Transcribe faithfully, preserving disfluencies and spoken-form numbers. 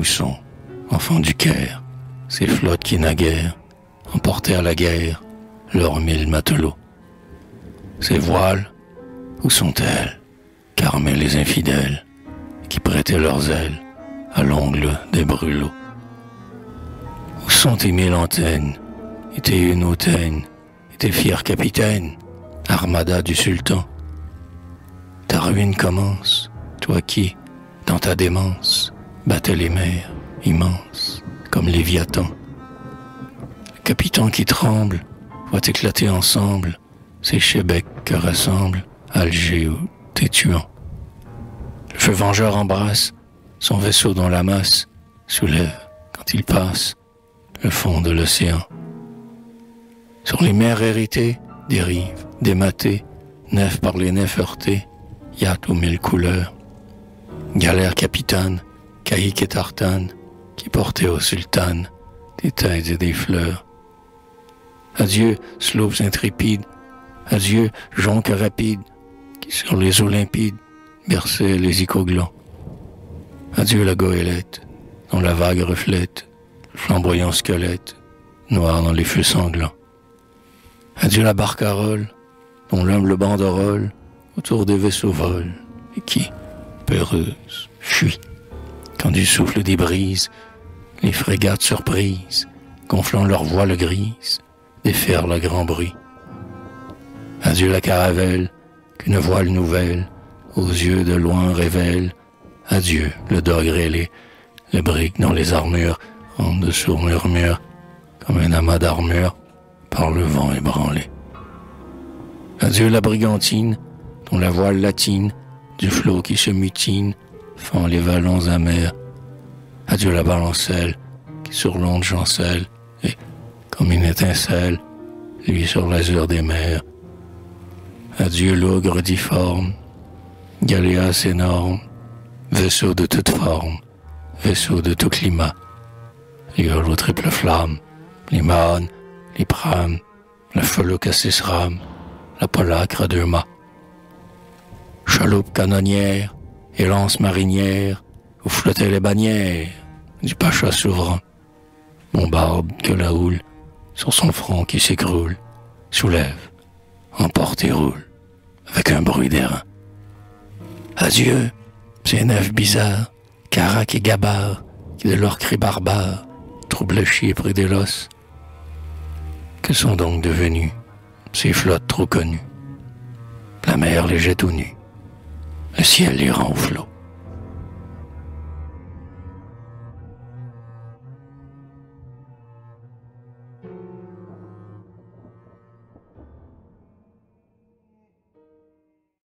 sont, enfants du Caire, ces flottes qui naguère emportaient à la guerre leurs mille matelots? Ces voiles, où sont-elles, qu'armaient les infidèles, qui prêtaient leurs ailes à l'ongle des brûlots? Où sont tes mille antennes, et tes une hautaine, et tes fiers capitaines, armada du sultan? Ta ruine commence, toi qui, dans ta démence, battais les mers immenses, comme Léviathan. Le capitaine qui tremble voit éclater ensemble ces chebecs que rassemble Alger ou Tétuan. Le feu vengeur embrasse son vaisseau dont la masse soulève, quand il passe, le fond de l'océan. Sur les mers héritées, des rives dématées, nefs par les nefs heurtées, yachts aux mille couleurs, galères capitanes, caïques et tartanes, qui portaient aux sultanes des têtes et des fleurs. Adieu, sloops intrépides, adieu, jonques rapides, qui sur les eaux limpides berçaient les icoglands. Adieu la goélette, dont la vague reflète le flamboyant squelette, noir dans les feux sanglants. Adieu la barcarolle, dont l'humble banderole autour des vaisseaux vole, et qui, peureuse, fuit, quand du souffle des brises, les frégates surprises, gonflant leurs voiles grises, déferlent à grand bruit. Adieu la caravelle, qu'une voile nouvelle, aux yeux de loin révèle. Adieu le dogue grêlé, le brick dans les armures, en dessous murmure, comme un amas d'armure, par le vent ébranlé. Adieu la brigantine, dont la voile latine, du flot qui se mutine, fend les vallons amers. Adieu la balancelle, qui sur l'onde chancelle, et, comme une étincelle, lui sur l'azur des mers. Adieu l'ogre difforme, galéas énorme, vaisseau de toute forme, vaisseau de tout climat, les hurles aux triples flammes, les manes, les prames, la felouque à six rames, la polacre à deux mâts. Chaloupe canonnière et lance marinière, où flottaient les bannières du pacha souverain. Bombarde que la houle, sur son front qui s'écroule, soulève, emporte et roule, avec un bruit d'airain. Adieu, ces nefs bizarres, caracs et gabarres, qui de leurs cris barbares troublent le Chypre et Délos. Que sont donc devenues ces flottes trop connues? La mer les jette aux nus, le ciel les rend au flot.